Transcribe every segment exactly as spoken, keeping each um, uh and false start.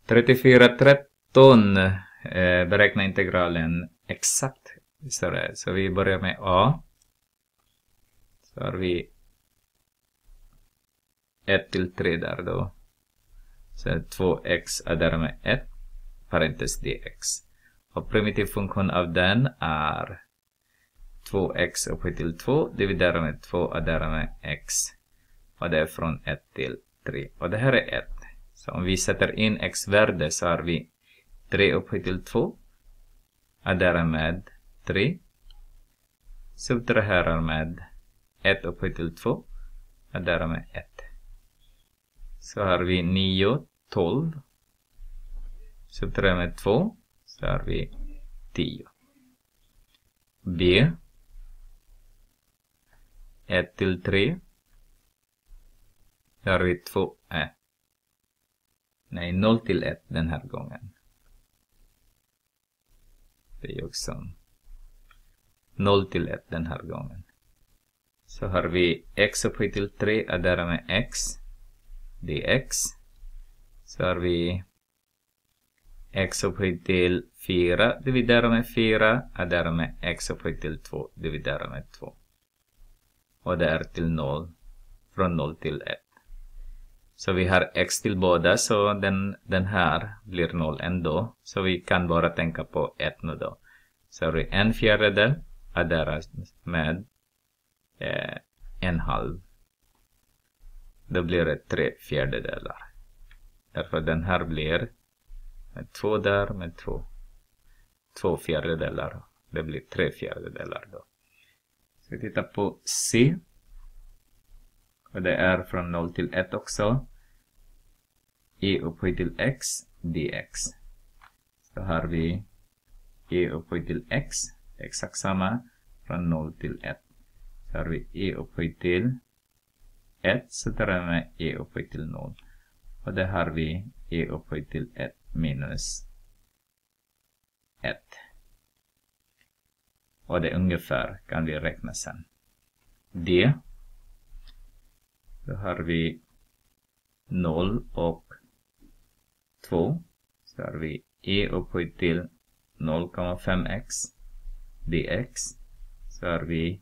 trettiofyra tretton. Eh, beräkna integralen exakt. Så, det. Så vi börjar med A. Så har vi ett till tre där då. Så två x är därmed ett. Parentes dx. Och primitiv funktion av den är två x upphöjt till två. Dividerar med två är därmed x. Och det är från ett till tre. Och det här är ett. Så om vi sätter in x-värde så har vi tre upphöjt till två. Adderar med tre. Subtraherar med ett upphöjt till två. Adderar med ett. Så har vi nio, tolv. Subtraherar med två. Så har vi tio. B. ett till tre. Så har vi två. Äh. Nej, noll till ett den här gången. Det är också noll till ett den här gången. Så har vi x upphöjt till tre adderar med x. Dx. Så har vi x upphöjt till fyra dividerar med fyra adderar med x upphöjt till två dividerar med två. Och det är till noll. Från noll till ett. Så vi har x till båda, så den, den här blir noll ändå. Så vi kan bara tänka på ett nu då. Så har vi en fjärdedel adderas med eh, en halv. Då blir det tre fjärdedelar. Därför den här blir med två där med två. Två fjärdedelar. Det blir tre fjärdedelar då. Så vi tittar på C. Och det är från noll till ett också. E upphöjt till x, dx. Så har vi e upphöjt till x. Exakt samma. Från noll till ett. Så har vi e upphöjt till ett. Så tar vi med e upphöjt till noll. Och det har vi e upphöjt till ett minus ett. Och det ungefär kan vi räkna sen. D. Då har vi noll och två. Så har vi e upphöjt till noll komma fem x dx. Så har vi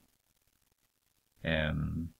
um,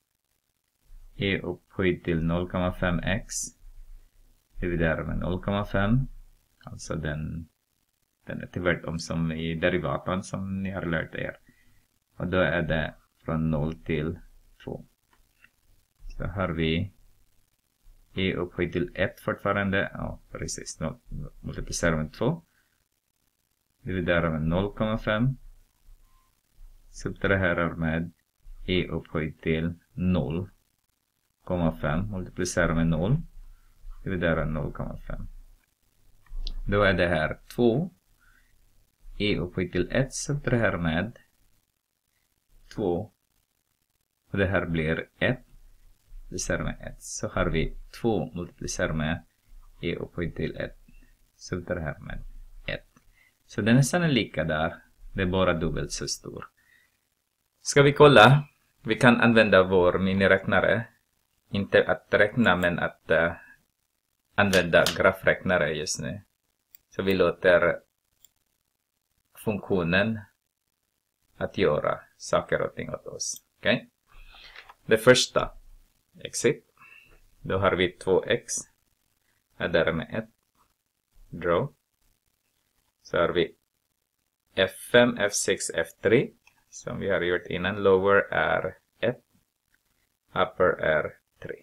e upphöjt till noll komma fem x dividerar med noll komma fem. Alltså den, den är tvärtom som i derivatorn som ni har lärt er. Och då är det från noll till två. Så har vi e upphöjt till ett fortfarande. Ja, precis. Multiplicerar med två. Dividerar med noll komma fem. Subtraherar med e upphöjt till noll komma fem. Multiplicerar med noll. Dividerar noll komma fem. Då är det här två. E upphöjt till ett. Subtraherar med två. Och det här blir ett. Multiplicerar med ett. Så har vi två multiplicerar med e upphöjt till ett. Subtraherar med ett. Så den är nästan lika där. Det är bara dubbelt så stor. Ska vi kolla? Vi kan använda vår miniräknare. Inte att räkna men att uh, använda grafräknare just nu. Så vi låter funktionen att göra saker och ting åt oss. Okej? Okay? Det första. Exit. Då har vi två x. Adderar med ett. Draw. Så har vi F fem, F sex, F tre. Som vi har gjort innan. Lower är ett. Upper är tre.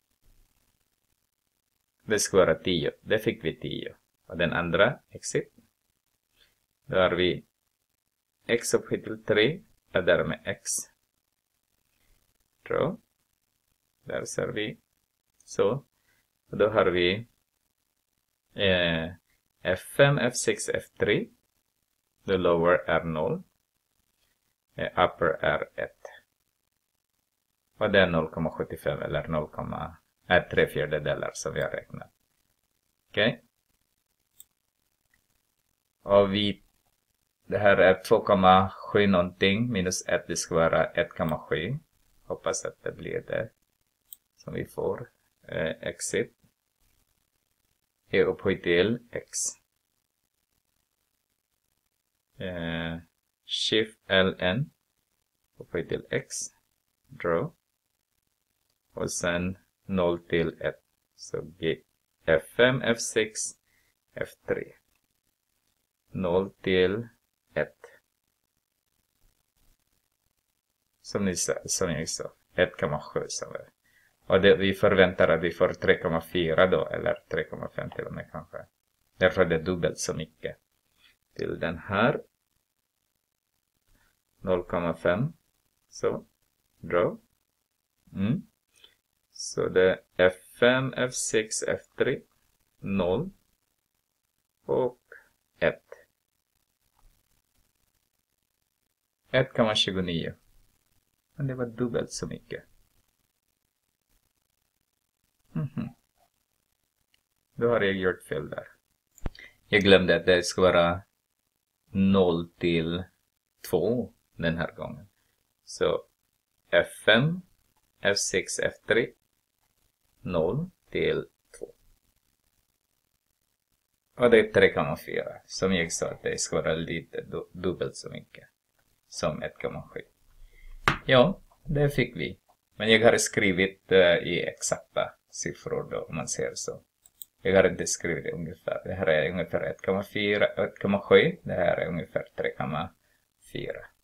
Det ska vara tio. Det fick vi tio. Och den andra, exit. Då har vi x upphöjt till tre. Adderar med x. Draw. Där ser vi så. Och då har vi eh, F fem, F sex, F tre. The lower är noll. Eh, upper är ett. Och det är noll komma sjuttiofem eller noll, är tre fjärdedelar som vi har räknat. Okej. Okay. Och vi, det här är två komma sju någonting minus ett, det ska vara ett komma sju. Hoppas att det blir det som vi får. Eh, exit. är upphöjt till x. Eh, Shift L N upphöjt till x. Draw. Och sen noll till ett. Så G, F fem, F sex, F tre. noll till ett. Som, ni sa, som jag sa. ett komma sju som är. Och det, vi förväntar att vi får tre komma fyra då. Eller tre komma fem till och med kanske. Därför är det dubbelt så mycket. Till den här. noll komma fem. Så. Draw. Mm. Så det är F fem, F sex, F tre. noll. Och ett. ett komma tjugonio. Men det var dubbelt så mycket. Mm-hmm. Då har jag gjort fel där. Jag glömde att det ska vara noll till två den här gången. Så F fem, F sex, F tre. noll till två. Och det är tre komma fyra. Som jag sa att det ska vara lite du- dubbelt så mycket. Som ett komma sju. Ja, det fick vi. Men jag har skrivit uh, i exakta siffror då, om man ser så. Jag har inte skrivit det ungefär. Det här är ungefär ett komma fyra, ett komma sju. Det här är ungefär tre komma fyra.